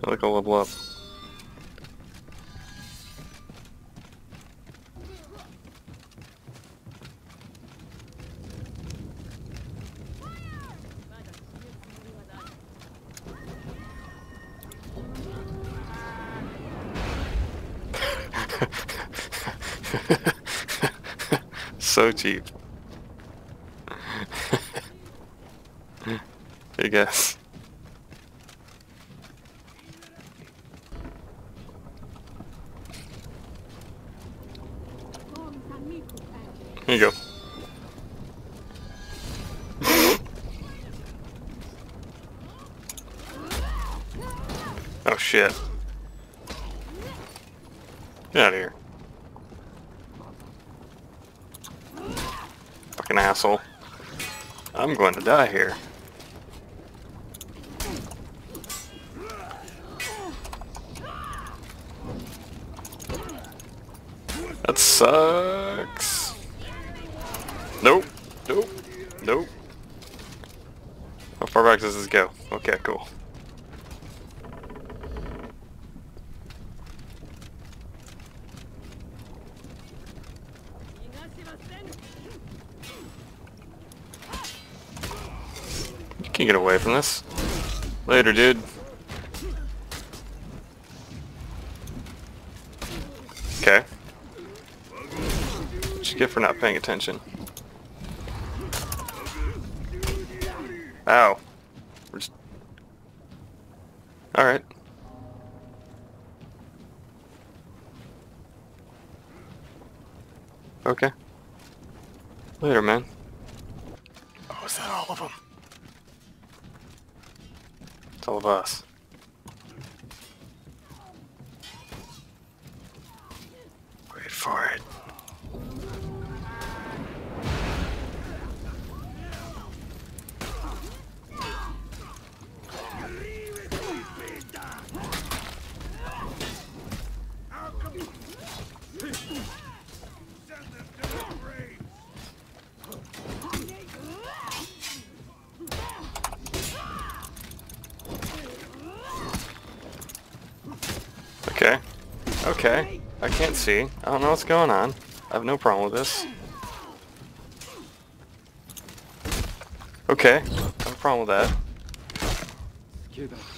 I like a level up. So cheap. I guess. Here you go. Oh shit. Get out of here. Fucking asshole. I'm going to die here. That sucks. Nope. Nope. Nope. How far back does this go? Okay, cool. You can't get away from this. Later, dude. Okay. What'd you get for not paying attention? Ow. We're just... Alright. Okay. Later, man. Oh, is that all of them? It's all of us. Wait for it. Okay. Okay. I can't see. I don't know what's going on. I have no problem with this. Okay. I have a problem with that.